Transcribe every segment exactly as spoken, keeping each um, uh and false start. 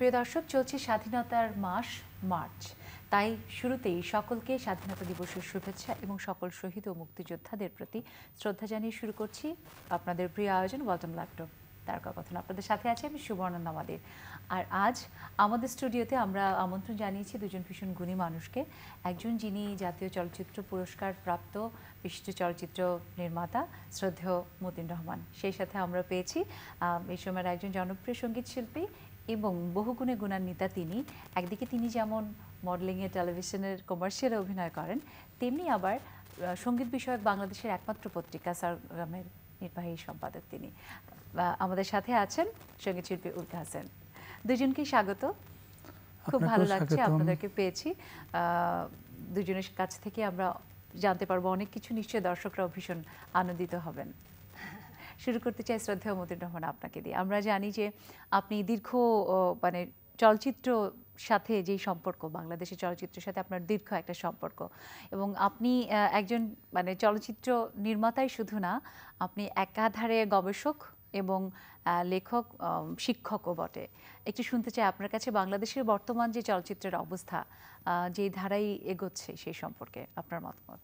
প্রিয় দর্শক, চলছে স্বাধীনতার মাস মার্চ, তাই শুরুতেই সকলকে স্বাধীনতা দিবসের শুভেচ্ছা এবং সকল শহীদ ও মুক্তিযোদ্ধাদের প্রতি শ্রদ্ধা জানিয়ে শুরু করছি আপনাদের প্রিয় আয়োজন ওয়ালটন ল্যাপটপ তারকা কথন। আপনাদের সাথে আছে আমি সুবর্ণা আমাদের। আর আজ আমাদের স্টুডিওতে আমরা আমন্ত্রণ জানিয়েছি দুজন ভীষণ গুণী মানুষকে। একজন যিনি জাতীয় চলচ্চিত্র পুরস্কার প্রাপ্ত বিশিষ্ট চলচ্চিত্র নির্মাতা শ্রদ্ধেয় মতিন রহমান, সেই সাথে আমরা পেয়েছি এই সময়ের একজন জনপ্রিয় সঙ্গীত শিল্পী এবং বহুগুণে গুণান্বিতা তিনি। একদিকে তিনি যেমন মডেলিংয়ে, টেলিভিশনের কমার্শিয়ালে অভিনয় করেন, তেমনি আবার সঙ্গীত বিষয়ক বাংলাদেশের একমাত্র পত্রিকা সরগমের নির্বাহী সম্পাদক তিনি। আমাদের সাথে আছেন সঙ্গীত শিল্পী উল্কা হোসেন। দুজনকেই স্বাগত। খুব ভালো লাগছে আপনাদেরকে পেয়েছি। দুজনের কাছ থেকে আমরা জানতে পারবো অনেক কিছু, নিশ্চয়ই দর্শকরাও ভীষণ আনন্দিত হবেন। শুরু করতে চাই শ্রদ্ধেয় মতিন রহমান আপনাকে দিয়ে। আমরা জানি যে আপনি দীর্ঘ মানে চলচ্চিত্র সাথে যেই সম্পর্ক, বাংলাদেশের চলচ্চিত্রের সাথে আপনার দীর্ঘ একটা সম্পর্ক, এবং আপনি একজন মানে চলচ্চিত্র নির্মাতাই শুধু না, আপনি একাধারে গবেষক এবং লেখক, শিক্ষকও বটে। একটু শুনতে চাই আপনার কাছে বাংলাদেশের বর্তমান যে চলচ্চিত্রের অবস্থা, যেই ধারাই এগোচ্ছে, সেই সম্পর্কে আপনার মতামত।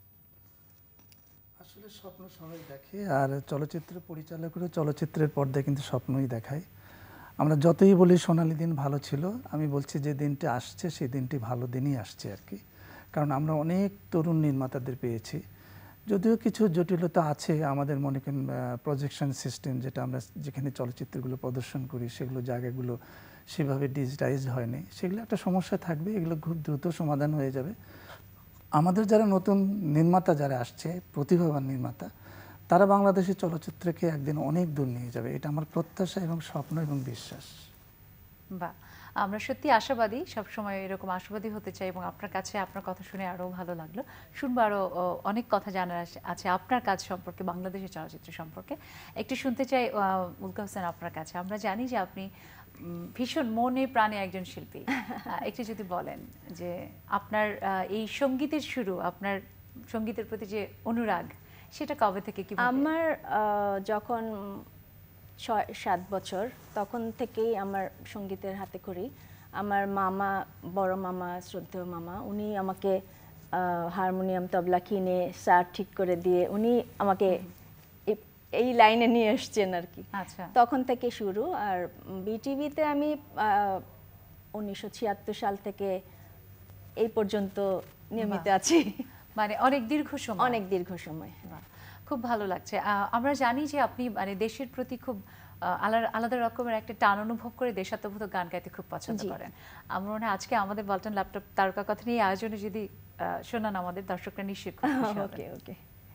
আসলে স্বপ্ন সবাই দেখে, আর চলচ্চিত্র পরিচালকেরও চলচ্চিত্রের পর্দায় কিন্তু স্বপ্নই দেখায়। আমরা যতই বলি সোনালি দিন ভালো ছিল, আমি বলছি যে দিনটি আসছে সেই দিনটি ভালো দিনই আসছে আর কি। কারণ আমরা অনেক তরুণ নির্মাতাদের পেয়েছি, যদিও কিছু জটিলতা আছে। আমাদের মনে করেন প্রজেকশন সিস্টেম, যেটা আমরা যেখানে চলচ্চিত্রগুলো প্রদর্শন করি, সেগুলো জায়গাগুলো সেভাবে ডিজিটাইজড হয়নি, সেগুলো একটা সমস্যা থাকবে। এগুলো খুব দ্রুত সমাধান হয়ে যাবে। আমাদের যারা নতুন নির্মাতা যারা আসছে, প্রতিভাবান নির্মাতা, তারা বাংলাদেশের চলচ্চিত্রকে একদিন অনেক দূর নিয়ে যাবে, এটা আমার প্রত্যাশা এবং স্বপ্ন এবং বিশ্বাস। বাহ, আমরা সত্যি আশাবাদী, সবসময় এরকম আশাবাদী হতে চাই। এবং আপনার কাছে আপনার কথা শুনে আরও ভালো লাগলো। শুনবো আরও অনেক কথা জানার আছে আপনার কাজ সম্পর্কে, বাংলাদেশের চলচ্চিত্র সম্পর্কে। একটু শুনতে চাই উল্কা হোসেন আপনার কাছে। আমরা জানি যে আপনি ভীষণ মনে প্রাণে একজন শিল্পী। একটু যদি বলেন যে আপনার এই সঙ্গীতের শুরু, আপনার সঙ্গীতের প্রতি যে অনুরাগ, সেটা কবে থেকে? কি আমার যখন ছয় সাত বছর, তখন থেকেই আমার সঙ্গীতের হাতে খড়ি। আমার মামা, বড় মামা, শ্রদ্ধেয় মামা, উনি আমাকে হারমোনিয়াম, তবলা কিনে স্যার ঠিক করে দিয়ে উনি আমাকে এই লাইনে নিয়ে এসছেন আর কি। আচ্ছা, তখন থেকে শুরু। আর বিটিভিতে আমি উনিশশো ছিয়াত্তর সাল থেকে এই পর্যন্ত নিয়মিত আছি। মানে অনেক দীর্ঘ সময়। অনেক দীর্ঘ সময়। খুব ভালো লাগছে। আমরা জানি যে আপনি মানে দেশের প্রতি খুব আলাদা আলাদা রকমের একটা টান অনুভব করে দেশাত্মবোধক গান গাইতে খুব পছন্দ করেন। আমরা মনে হয় আজকে আমাদের ওয়ালটন ল্যাপটপ তারকা কথা নিয়ে আয়োজনে যদি শোনান, আমাদের দর্শকরা নিশ্চয়ই খুব খুশি হবে। ওকে ওকে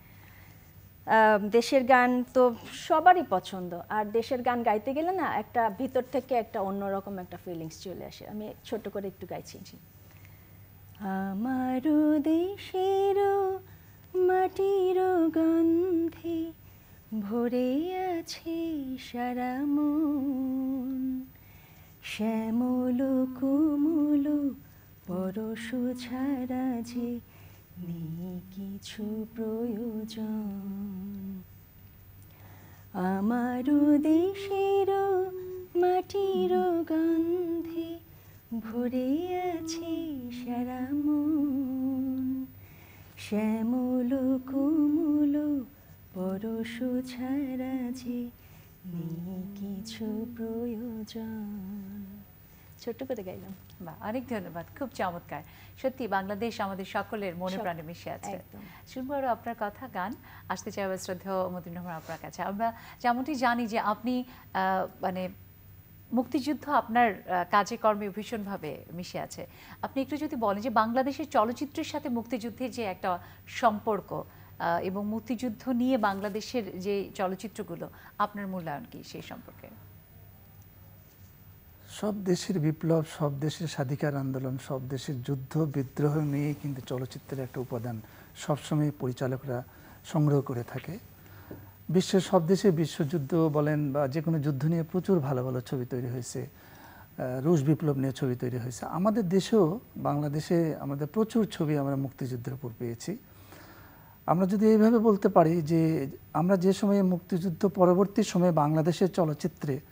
দেশের গান তো সবারই পছন্দ, আর দেশের গান গাইতে গেলে না একটা ভিতর থেকে একটা অন্যরকম একটা ফিলিংস চলে আসে। আমি ছোট করে একটু গাইছি। আমারও দেশের মাটির গন্ধে ভরে আছে সারা মন, শ্যামল কোমল পরশ ছাড়া যে নেই কিছু প্রয়োজন। আমারও দেশের মাটির গন্ধে ভরে আছে সারা মন, শ্যামল কোমল পরশ ছাড়া যে নেই কিছু প্রয়োজন। ছোট্ট করে গাইলাম। বা অনেক ধন্যবাদ, খুব চমৎকার। সত্যি বাংলাদেশ আমাদের সকলের মনে প্রাণে মিশে আছে। শুনবো আরও আপনার কথা, গান। আসতে চাই আবার শ্রদ্ধেয় মতিন রহমান আপনার কাছে। আমরা যেমনটি জানি যে আপনি মানে মুক্তিযুদ্ধ আপনার কাজে কর্মে ভীষণভাবে মিশে আছে। আপনি একটু যদি বলেন যে বাংলাদেশের চলচ্চিত্রের সাথে মুক্তিযুদ্ধের যে একটা সম্পর্ক এবং মুক্তিযুদ্ধ নিয়ে বাংলাদেশের যে চলচ্চিত্রগুলো, আপনার মূল্যায়ন কি সেই সম্পর্কে? সব দেশের বিপ্লব, সব দেশের স্বাধিকার আন্দোলন, সব দেশের যুদ্ধ বিদ্রোহ নিয়ে কিন্তু চলচ্চিত্রের একটা উপাদান সবসময় পরিচালকরা সংগ্রহ করে থাকে। বিশ্বের সব দেশে বিশ্বযুদ্ধ বলেন বা যে কোনো যুদ্ধ নিয়ে প্রচুর ভালো ভালো ছবি তৈরি হয়েছে। রুশ বিপ্লব নিয়ে ছবি তৈরি হয়েছে। আমাদের দেশেও, বাংলাদেশে আমাদের প্রচুর ছবি আমরা মুক্তিযুদ্ধের উপর পেয়েছি। আমরা যদি এইভাবে বলতে পারি যে আমরা যে সময়ে মুক্তিযুদ্ধ পরবর্তী সময়ে বাংলাদেশের চলচ্চিত্রে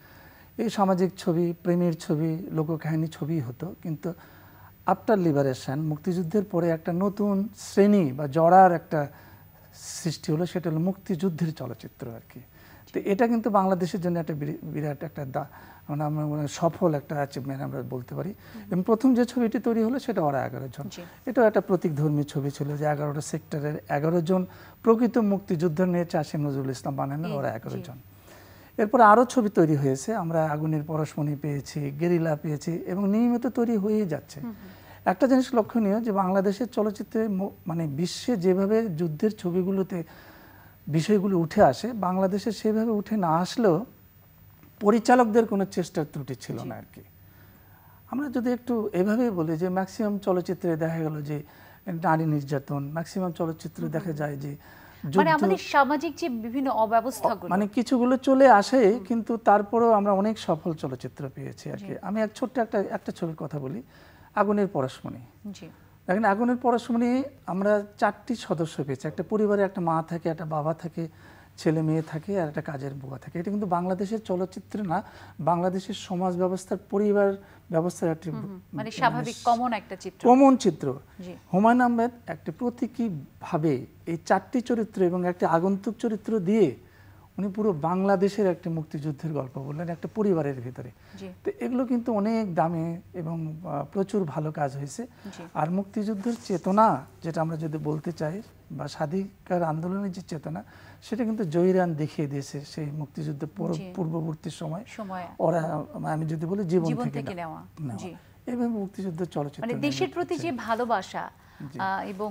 এই সামাজিক ছবি, প্রেমের ছবি, লোককাহিনী ছবি হতো। কিন্তু আফটার লিবারেশন, মুক্তিযুদ্ধের পরে একটা নতুন শ্রেণী বা জড়ার একটা সৃষ্টি হলো, সেটা হলো মুক্তিযুদ্ধের চলচ্চিত্র আর কি। তো এটা কিন্তু বাংলাদেশের জন্য একটা বিরাট একটা মানে আমরা সফল একটা অ্যাচিভমেন্ট আমরা বলতে পারি। এবং প্রথম যে ছবিটি তৈরি হলো সেটা ওরা এগারো জন, এটাও একটা প্রতীকধর্মী ছবি ছিল যে এগারোটা সেক্টরের এগারো জন প্রকৃত মুক্তিযুদ্ধ নিয়ে চাষী নজরুল ইসলাম বানানোর ওরা এগারো জন। এরপর আরও ছবি তৈরি হয়েছে, আমরা আগুনের পরশমণি পেয়েছি, গেরিলা পেয়েছি এবং নিয়মিত তৈরি হয়েই যাচ্ছে। একটা জিনিস লক্ষণীয় যে বাংলাদেশের চলচ্চিত্রে মানে বিশ্বে যেভাবে যুদ্ধের ছবিগুলোতে বিষয়গুলো উঠে আসে, বাংলাদেশে সেভাবে উঠে না আসলেও পরিচালকদের কোনো চেষ্টার ত্রুটি ছিল না আর কি। আমরা যদি একটু এভাবেই বলি যে ম্যাক্সিমাম চলচ্চিত্রে দেখা গেল যে নারী নির্যাতন, ম্যাক্সিমাম চলচ্চিত্রে দেখা যায় যে মানে আমাদের সামাজিক যে বিভিন্ন অব্যবস্থাগুলো মানে কিছুগুলো চলে আসে, কিন্তু তারপরেও আমরা অনেক সফল চলচ্চিত্র পেয়েছি আর কি। আমি এক ছোট্ট একটা একটা ছবির কথা বলি, আগুনের পরশমণি। দেখেন আগুনের পরশমণি আমরা চারটি সদস্য পেয়েছি, একটা পরিবারে একটা মা থাকে, একটা বাবা থাকে, ছেলে মেয়ে থাকে আর একটা কাজের বুয়া থাকে। এটা কিন্তু বাংলাদেশের চলচ্চিত্র না, বাংলাদেশের সমাজ ব্যবস্থার, পরিবার ব্যবস্থার একটি মানে স্বাভাবিক কমন একটা চিত্র, কমন চিত্র। হুমায়ুন আহমেদ একটা প্রতীকী ভাবে এই চারটি চরিত্র এবং একটা আগন্তুক চরিত্র দিয়ে উনি পুরো বাংলাদেশের একটা মুক্তিযুদ্ধের গল্প বললেন একটা পরিবারের ভিতরে। তো এগুলো কিন্তু অনেক দামে এবং প্রচুর ভালো কাজ হয়েছে। আর মুক্তিযুদ্ধের চেতনা যেটা আমরা যদি বলতে চাই বা স্বাধিকার আন্দোলনের যে চেতনা, সেটা কিন্তু জহিরান দেখিয়ে দিয়েছে সেই মুক্তিযুদ্ধের পূর্ববর্তী সময় ওরা, আমি যদি বলি জীবন থেকে নেওয়া, এইভাবে মুক্তিযুদ্ধের চলচ্চিত্র মানে দেশের প্রতি যে ভালোবাসা এবং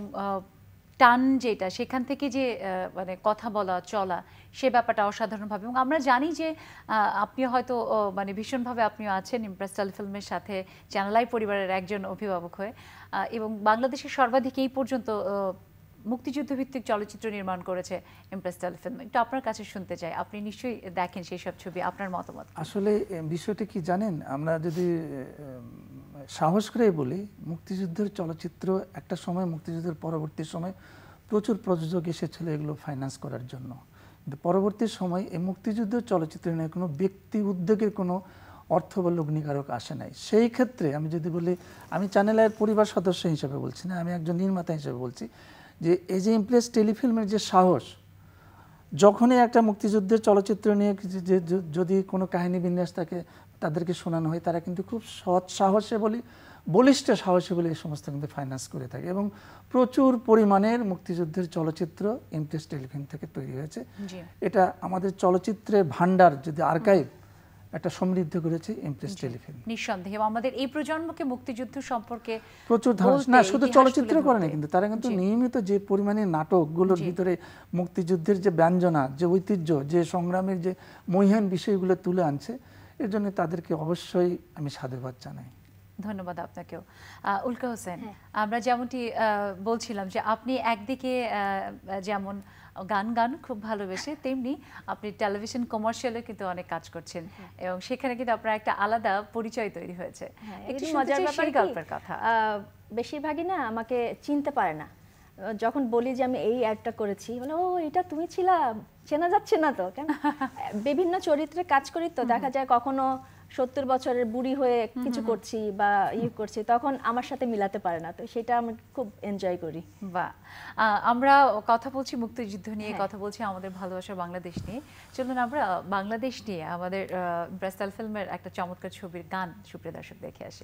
টান যেটা সেখান থেকে যে মানে কথা বলা চলা, সে ব্যাপারটা অসাধারণভাবে। এবং আমরা জানি যে আপনি হয়তো মানে ভীষণভাবে আপনিও আছেন ইমপ্রেস টেলিফিল্মের সাথে, চ্যানেল আই পরিবারের একজন অভিভাবক হয়ে, এবং বাংলাদেশের সর্বাধিক এই পর্যন্ত মুক্তিযুদ্ধ ভিত্তিক চলচ্চিত্র নির্মাণ করেছে ইমপ্রেস টেলিফিল্ম। একটু আপনার কাছে শুনতে চাই, আপনি নিশ্চয়ই দেখেন সেই সব ছবি, আপনার মতামত। আসলে বিষয়টা কি জানেন, আমরা যদি সাহস করে বলি, মুক্তিযুদ্ধের চলচ্চিত্র একটা সময়, মুক্তিযুদ্ধের পরবর্তী সময় প্রচুর প্রযোজক এসেছিল এগুলো ফাইন্যান্স করার জন্য। কিন্তু পরবর্তী সময় এই মুক্তিযুদ্ধের চলচ্চিত্র নিয়ে কোনো ব্যক্তি উদ্যোগের কোনো অর্থ বা লগ্নিকারক আসে নাই। সেই ক্ষেত্রে আমি যদি বলি, আমি চ্যানেলের পরিবার সদস্য হিসেবে বলছি না, আমি একজন নির্মাতা হিসেবে বলছি যে এই যে ইমপ্রেস টেলিফিল্মের যে সাহস, যখনই একটা মুক্তিযুদ্ধের চলচ্চিত্র নিয়ে যদি কোনো কাহিনী বিন্যাস থাকে তাদেরকে শোনানো হয়, তারা কিন্তু খুব সৎ সাহসে বলি, বলিষ্ঠ সাহসে বলে এই সমস্ত কিন্তু ফাইন্যান্স করে থাকে। এবং প্রচুর পরিমাণের মুক্তিযুদ্ধের চলচ্চিত্র ইমপ্রেস টেলিফিল্ম থেকে তৈরি হয়েছে। এটা আমাদের চলচ্চিত্রের ভান্ডার, যদি আর্কাইভ একটা সমৃদ্ধ করেছে ইমপ্রেস টেলিফিল্ম নিঃসন্দেহে। আমাদের এই প্রজন্মকে মুক্তিযুদ্ধ সম্পর্কে প্রচুর ধারণা, না শুধু চলচ্চিত্র করে না, কিন্তু তারা কিন্তু নিয়মিত যে পরিমাণে নাটকগুলোর ভিতরে মুক্তিযুদ্ধের যে ব্যঞ্জনা, যে ঐতিহ্য, যে সংগ্রামের যে মহিয়ান বিষয়গুলো তুলে আনছে, এর জন্য তাদেরকে অবশ্যই আমি সাধুবাদ জানাই। ধন্যবাদ আপনাকেও। উল্কা হোসেন, আমরা যেমনটি বলছিলাম যে আপনি একদিকে যেমন গান গান খুব ভালোবেসে, তেমনি আপনি টেলিভিশন কমার্শিয়ালে কিন্তু অনেক কাজ করছেন এবং সেখানে কিন্তু আপনার একটা আলাদা পরিচয় তৈরি হয়েছে। একটু মজার ব্যাপার গল্পের কথা, বেশিরভাগই না আমাকে চিনতে পারে না। যখন বলি যে আমি এই অ্যাডটা করেছি, বলে ও এটা তুমি ছিলা, চেনা যাচ্ছে না তো। কেন বিভিন্ন চরিত্রে কাজ করি তো, দেখা যায় কখনো সত্তর বছরের বুড়ি হয়ে কিছু করছি বা ইয়ে করছি, তখন আমার সাথে মিলাতে পারে না, তো সেটা আমি খুব এনজয় করি। বা আমরা কথা বলছি মুক্তিযুদ্ধ নিয়ে, কথা বলছি আমাদের ভালোবাসার বাংলাদেশ নিয়ে। চলুন আমরা বাংলাদেশ নিয়ে আমাদের ইমপ্রেস টেলিফিল্মের একটা চমৎকার ছবির গান সুপ্রিয় দর্শক দেখে আসি।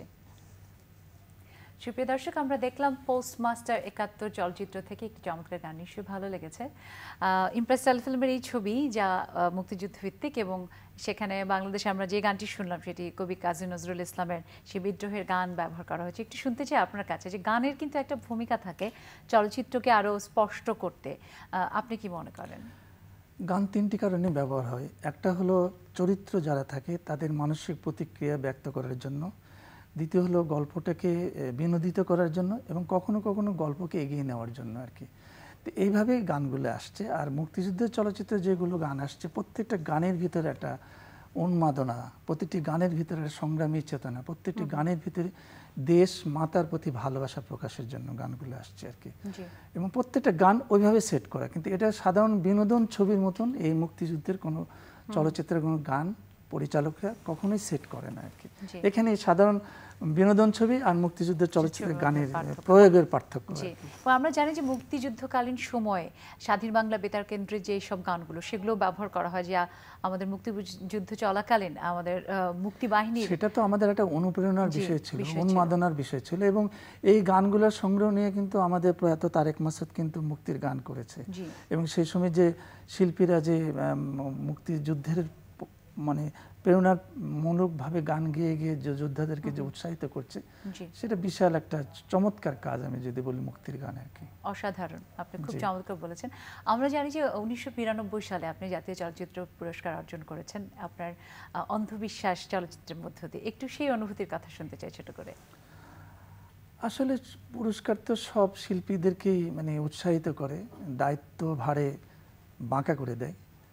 সুপ্রিয় দর্শক, আমরা দেখলাম পোস্টমাস্টার একাত্তর চলচ্চিত্র থেকে একটি চমৎকার গান, নিশ্চয়ই ভালো লেগেছে। ইমপ্রেস টেলিফিল্মের এই ছবি যা মুক্তিযুদ্ধ ভিত্তিক, এবং সেখানে বাংলাদেশে আমরা যে গানটি শুনলাম সেটি কবি কাজী নজরুল ইসলামের সেই বিদ্রোহের গান ব্যবহার করা হয়েছে। একটু শুনতে চাই আপনার কাছে যে গানের কিন্তু একটা ভূমিকা থাকে চলচ্চিত্রকে আরও স্পষ্ট করতে, আপনি কি মনে করেন? গান তিনটি কারণে ব্যবহার হয়। একটা হলো চরিত্র যারা থাকে তাদের মানসিক প্রতিক্রিয়া ব্যক্ত করার জন্য, দ্বিতীয় হলো গল্পটাকে বিনোদিত করার জন্য, এবং কখনো কখনো গল্পকে এগিয়ে নেওয়ার জন্য আর কি। তো এইভাবেই গানগুলো আসছে। আর মুক্তিযুদ্ধের চলচ্চিত্রে যেগুলো গান আসছে, প্রত্যেকটা গানের ভিতরে একটা উন্মাদনা, প্রতিটি গানের ভিতরে সংগ্রামী চেতনা, প্রত্যেকটি গানের ভিতরে দেশ মাতার প্রতি ভালোবাসা প্রকাশের জন্য গানগুলো আসছে আর কি। এবং প্রত্যেকটা গান ওইভাবে সেট করা, কিন্তু এটা সাধারণ বিনোদন ছবির মতন এই মুক্তিযুদ্ধের কোনো চলচ্চিত্রের কোনো গান পরিচালকরা কখনোই সেট করে না আর কি। এখানে সাধারণ বিনোদন ছবি আর মুক্তিযুদ্ধের চলচ্চিত্রের গানের প্রয়োগের পার্থক্য। আমরা জানি যে মুক্তিযুদ্ধকালীন সময়ে স্বাধীন বাংলা বেতার কেন্দ্রের যে সব গানগুলো সেগুলো ব্যবহার করা হয়, যে আমাদের মুক্তিযুদ্ধ চলাকালীন আমাদের মুক্তি বাহিনী, সেটা তো আমাদের একটা অনুপ্রেরণার বিষয় ছিল, উন্মাদনার বিষয় ছিল, এবং এই গানগুলোর সংগ্রহ নিয়ে কিন্তু আমাদের প্রয়াত তারেক মাসুদ কিন্তু মুক্তির গান করেছে, এবং সেই সময় যে শিল্পীরা যে মুক্তিযুদ্ধের মানে প্রেরণামূলকভাবে গান গেয়ে গিয়ে যে যোদ্ধাদেরকে যে উৎসাহিত করছে, সেটা বিশাল একটা চমৎকার কাজ আমি যদি বলি মুক্তির গান আর কি। অসাধারণ, আপনি খুব চমৎকার বলেছেন। আমরা জানি যে উনিশশো বিরানব্বই সালে আপনি জাতীয় চলচ্চিত্র পুরস্কার অর্জন করেছেন আপনার অন্ধবিশ্বাস চলচ্চিত্রের মধ্য দিয়ে, একটু সেই অনুভূতির কথা শুনতে চাই ছোট করে। আসলে পুরস্কার তো সব শিল্পীদেরকেই মানে উৎসাহিত করে, দায়িত্ব ভারে বাঁকা করে দেয়,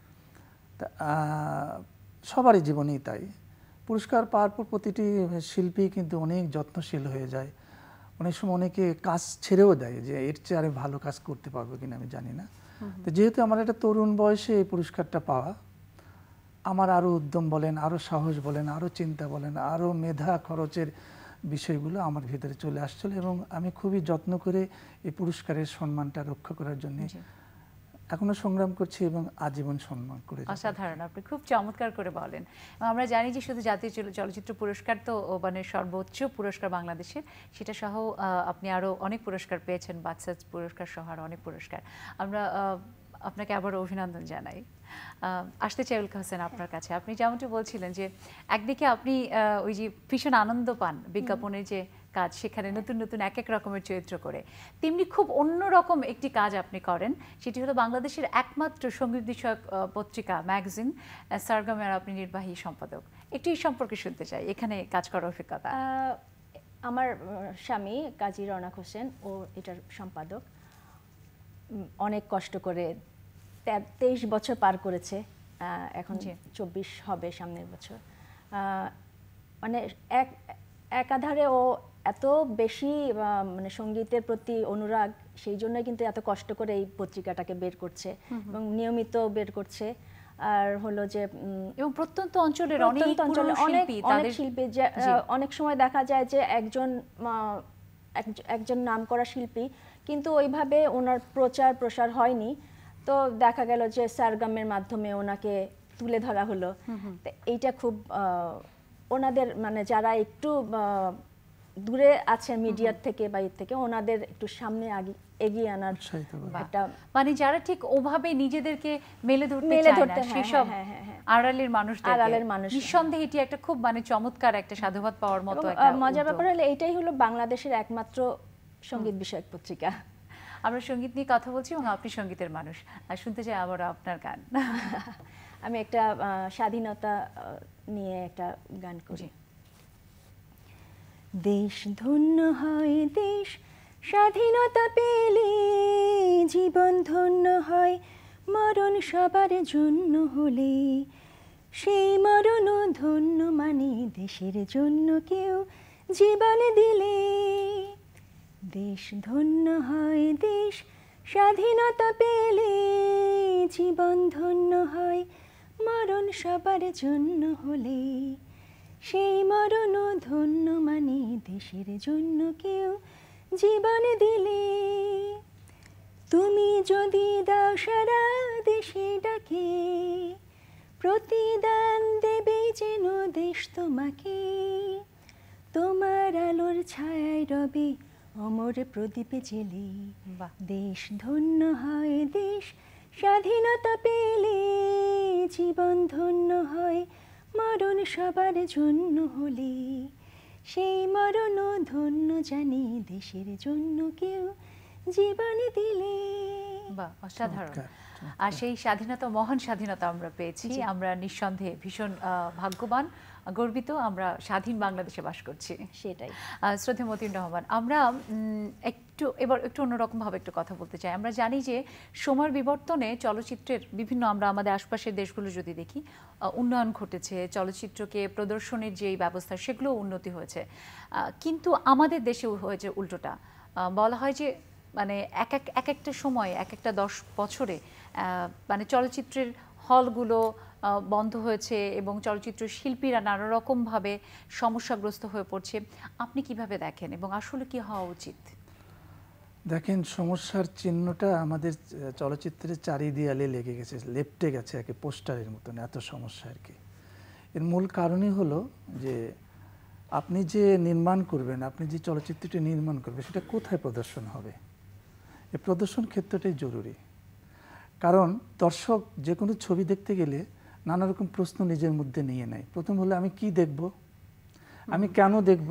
সবারই জীবনেই তাই। পুরস্কার পাওয়ার পর প্রতিটি শিল্পী কিন্তু অনেক যত্নশীল হয়ে যায়, অনেক সময় অনেকে কাজ ছেড়েও দেয় যে এর চেয়ে আরো ভালো কাজ করতে পারবো কিনা আমি জানি না। তো যেহেতু আমার একটা তরুণ বয়সে এই পুরস্কারটা পাওয়া, আমার আরো উদ্যম বলেন, আরো সাহস বলেন, আরো চিন্তা বলেন, আরো মেধা খরচের বিষয়গুলো আমার ভিতরে চলে আসছিল, এবং আমি খুবই যত্ন করে এই পুরস্কারের সম্মানটা রক্ষা করার জন্য এখনো সংগ্রাম করছি এবং আজীবন সম্মান করে। অসাধারণ, আপনি খুব চমৎকার করে বলেন। আমরা জানি যে শুধু জাতীয় চলচ্চিত্র পুরস্কার তো মানে সর্বোচ্চ পুরস্কার বাংলাদেশের, সেটা সহ আপনি আরো অনেক পুরস্কার পেয়েছেন, বাচ্চাস পুরস্কার সহ আরো অনেক পুরস্কার। আমরা আপনাকে আবার অভিনন্দন জানাই। আসতে চাই উল্কা হোসেন আপনার কাছে। আপনি যেমনটি বলছিলেন যে একদিকে আপনি ওই যে ভীষণ আনন্দ পান বিজ্ঞাপনের যে কাজ, সেখানে নতুন নতুন এক এক রকমের চরিত্র করে, তেমনি খুব অন্যরকম একটি কাজ আপনি করেন, সেটি হলো বাংলাদেশের একমাত্র সঙ্গীত বিষয়ক পত্রিকা ম্যাগাজিন সারগামের আপনি নির্বাহী সম্পাদক। একটু এই সম্পর্কে শুনতে চাই, এখানে কাজ করার অভিজ্ঞতা। আমার স্বামী কাজী রওনাক হোসেন, ও এটার সম্পাদক, অনেক কষ্ট করে তেইশ বছর পার করেছে, এখন চব্বিশ হবে সামনের বছর। মানে এক একাধারে ও এত বেশি মানে সঙ্গীতের প্রতি অনুরাগ, সেই জন্য কিন্তু এত কষ্ট করে এই পত্রিকাটাকে বের করছে এবং নিয়মিত বের করছে। আর হলো যে এবং প্রত্যন্ত অঞ্চলের অনেক অনেক অনেক শিল্পী, অনেক সময় দেখা যায় যে একজন একজন নামকরা শিল্পী, কিন্তু ওইভাবে ওনার প্রচার প্রসার হয়নি, তো দেখা গেল যে সারগামের মাধ্যমে ওনাকে তুলে ধরা হলো। এইটা খুব ওনাদের মানে যারা একটু দূরে আছে মিডিয়ার থেকে বা এর থেকে, ওনাদের একটু সামনে এগিয়ে আনার একটা মানে যারা ঠিক ওভাবে নিজেদেরকে মেলে ধরতে চায় না সেসব আড়ালের মানুষদের, আড়ালের মানুষ, নিঃসন্দেহে এটি একটা খুব মানে চমৎকার একটা সাধুবাদ পাওয়ার মতো একটা মজার ব্যাপার হলো এইটাই হলো বাংলাদেশের একমাত্র সঙ্গীত বিষয়ক পত্রিকা। আমরা সঙ্গীত নিয়ে কথা বলছি এবং আপনি সঙ্গীতের মানুষ, আর শুনতে চাই আবার আপনার গান। আমি একটা স্বাধীনতা নিয়ে একটা গান করি। দেশ ধন্য হয় দেশ স্বাধীনতা পেলে, জীবন ধন্য হয় মরণ সবার জন্য হলে, সেই মরণ ধন্য মানে দেশের জন্য কেউ জীবন দিলে। দেশ ধন্য হয় দেশ স্বাধীনতা পেলে, জীবন ধন্য হয় মরণ সবার জন্য হলে, সেই মরণ ধন্য মানে দেশের জন্য কেউ জীবন দিলে। তুমি যদি দাও সারা দেশে ডাকে, প্রতিদান দেবে যেন দেশ তোমাকে, তোমার আলোর ছায়ায় রবে অমর প্রদীপে জেলে। দেশ ধন্য হয় দেশ স্বাধীনতা পেলে, জীবন ধন্য হয় মরণ সবার জন্য হলে, সেই মরণ ধন্য জানি দেশের জন্য কেউ জীবন দিলে। বাহ, অসাধারণ। আর সেই স্বাধীনতা, মহান স্বাধীনতা আমরা পেয়েছি, আমরা নিঃসন্দেহে ভীষণ ভাগ্যবান, গর্বিত, আমরা স্বাধীন বাংলাদেশে বাস করছি। সেটাই। শ্রদ্ধেয় মতিন রহমান, আমরা একটু এবার একটু অন্যরকম ভাবে একটু কথা বলতে চাই। আমরা জানি যে সময়ের বিবর্তনে চলচ্চিত্রের বিভিন্ন, আমরা আমাদের আশপাশের দেশগুলো যদি দেখি, উন্নয়ন ঘটেছে, চলচ্চিত্রকে প্রদর্শনের যে ব্যবস্থা সেগুলো উন্নতি হয়েছে, কিন্তু আমাদের দেশেও হয়েছে উল্টোটা। বলা হয় যে মানে এক এক এক একটা সময়, এক একটা দশ বছরে মানে চলচ্চিত্রের হলগুলো বন্ধ হয়েছে এবং চলচ্চিত্র শিল্পীরা নানা রকমভাবে সমস্যাগ্রস্ত হয়ে পড়ছে, আপনি কিভাবে দেখেন এবং আসলে কি হওয়া উচিত? দেখেন, সমস্যার চিহ্নটা আমাদের চলচ্চিত্রের চারি দেয়ালে লেগে গেছে, লেপটে গেছে একে পোস্টারের মতন, এত সমস্যা আর কি। এর মূল কারণই হলো যে আপনি যে নির্মাণ করবেন, আপনি যে চলচ্চিত্রটি নির্মাণ করবেন সেটা কোথায় প্রদর্শন হবে, এই প্রদর্শন ক্ষেত্রটাই জরুরি। কারণ দর্শক যে কোনো ছবি দেখতে গেলে নানা রকম প্রশ্ন নিজের মধ্যে নিয়ে নেয়। প্রথম হলো আমি কি দেখব, আমি কেন দেখব,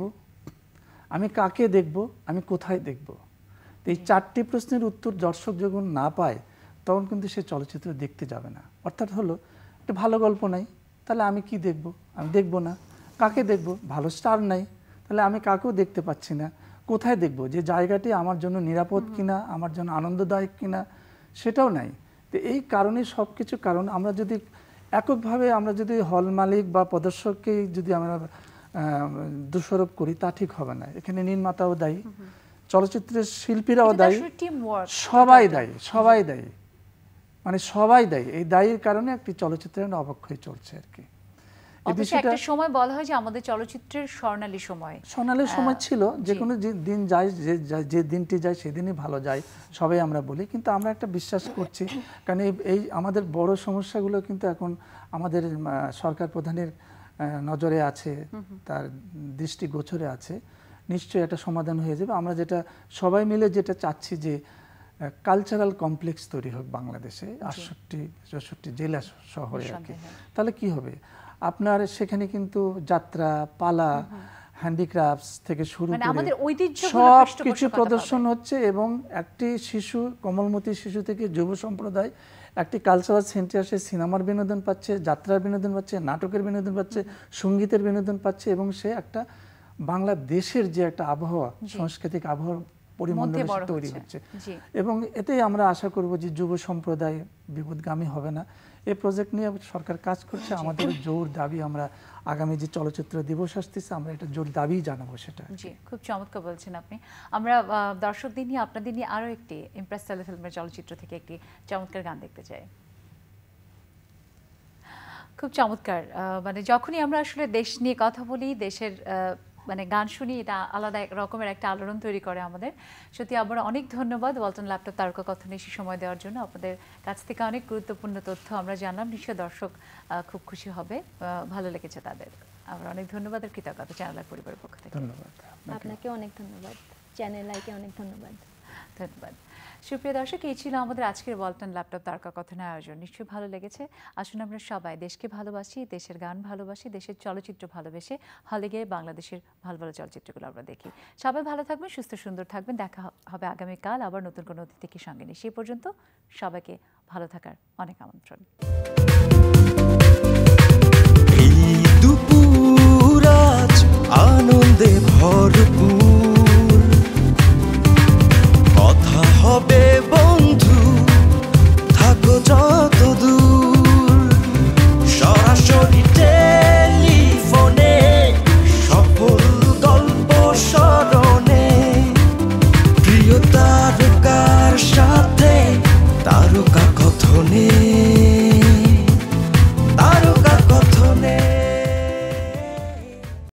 আমি কাকে দেখব, আমি কোথায় দেখব। এই চারটি প্রশ্নের উত্তর দর্শক যখন না পায় তখন কিন্তু সে চলচ্চিত্র দেখতে যাবে না। অর্থাৎ হলো একটা ভালো গল্প নাই, তাহলে আমি কি দেখব, আমি দেখব না। কাকে দেখব, ভালো স্টার নাই, তাহলে আমি কাকেও দেখতে পাচ্ছি না। কোথায় দেখব, যে জায়গাটি আমার জন্য নিরাপদ কিনা, আমার জন্য আনন্দদায়ক কিনা, সেটাও নাই। তো এই কারণে সব কিছু কারণ আমরা যদি এককভাবে আমরা যদি হল মালিক বা প্রদর্শককে যদি আমরা দোষারোপ করি তা ঠিক হবে না। এখানে নির্মাতাও দায়ী, চলচ্চিত্রের শিল্পীরাও দায়ী, সবাই দায়ী, সবাই দায়ী, মানে সবাই দায়ী। এই দায়ীর কারণে একটি চলচ্চিত্রের অবক্ষয় চলছে আর কি। একটা সময় বলা হয় যে আমাদের চলচ্চিত্রের স্বর্ণালী সময়, স্বর্ণালী সময় ছিল, যে কোনো দিন যায়, যে দিনটি যায় সেদিনই ভালো যায়, সবাই আমরা বলি। কিন্তু আমরা একটা বিশ্বাস করছি, কারণ এই আমাদের বড় সমস্যাগুলো কিন্তু এখন আমাদের সরকার প্রধানের নজরে আছে, তার দৃষ্টিগোচরে আছে, নিশ্চয়ই একটা সমাধান হয়ে যাবে। আমরা যেটা সবাই মিলে যেটা চাচ্ছি যে কালচারাল কমপ্লেক্স তৈরি হোক বাংলাদেশে, আটষট্টি চৌষট্টি জেলা শহরে আর কি। তাহলে কি হবে, আপনার সেখানে কিন্তু যাত্রা, পালা, হ্যান্ডিক্রাফটস থেকে শুরু করে সব কিছু প্রদর্শন হচ্ছে এবং একটি শিশু, কোমলমতি শিশু থেকে যুব সম্প্রদায় একটি কালচারাল সেন্টারে সিনেমার বিনোদন পাচ্ছে, যাত্রার বিনোদন পাচ্ছে, নাটকের বিনোদন পাচ্ছে, সঙ্গীতের বিনোদন পাচ্ছে এবং সে একটা বাংলাদেশের যে একটা আবহাওয়া, সাংস্কৃতিক আবহাওয়া পরিমণ্ডলে তৈরি হচ্ছে। এবং এতেই আমরা আশা করব যে যুব সম্প্রদায় বিপদগামী হবে না। এই প্রজেক্ট নিয়ে সরকার কাজ করছে, আমাদের জোর দাবি, আমরা আগামী যে চলচ্চিত্র দিবস আসতেছে আমরা এটা জোর দাবি জানাবো সেটা। জি, খুব চমৎকার বলছেন আপনি। আমরা দর্শকদের নিয়ে আপনাদের নিয়ে আরো একটি ইমপ্রেস টেলিফিল্মের চলচ্চিত্র থেকে একটি চমৎকার গান দেখতে চাই। খুব চমৎকার, মানে যখনই আমরা আসলে দেশ নিয়ে কথা বলি, দেশের মানে গান শুনি, এটা আলাদা এক রকমের একটা আলোড়ন তৈরি করে আমাদের। সত্যি আবার অনেক ধন্যবাদ ওয়ালটন ল্যাপটপ তারকা কথনে এসে সময় দেওয়ার জন্য। আপনাদের কাছ থেকে অনেক গুরুত্বপূর্ণ তথ্য আমরা জানলাম, নিশ্চয় দর্শক খুব খুশি হবে, ভালো লেগেছে তাদের। আমরা অনেক ধন্যবাদ আর কৃতজ্ঞতা চ্যানেল আই পরিবারের পক্ষ থেকে। ধন্যবাদ আপনাকে, অনেক ধন্যবাদ চ্যানেল আইকে, অনেক ধন্যবাদ। ধন্যবাদ। সুপ্রিয় দর্শক, এই ছিল আমাদের আজকের ওয়ালটন ল্যাপটপ তারকা কথনের আয়োজন। নিশ্চয়ই ভালো লেগেছে। আসুন আমরা সবাই দেশকে ভালোবাসি, দেশের গান ভালোবাসি, দেশের চলচ্চিত্র ভালোবেসে হলে গিয়ে বাংলাদেশের ভালো ভালো চলচ্চিত্রগুলো আমরা দেখি। সবাই ভালো থাকবেন, সুস্থ সুন্দর থাকবেন। দেখা হবে আগামীকাল আবার নতুন কোনো অতিথিকে সঙ্গে নিয়ে। সেই পর্যন্ত সবাইকে ভালো থাকার অনেক আমন্ত্রণ। আনন্দে ভরপুর কথা হবে।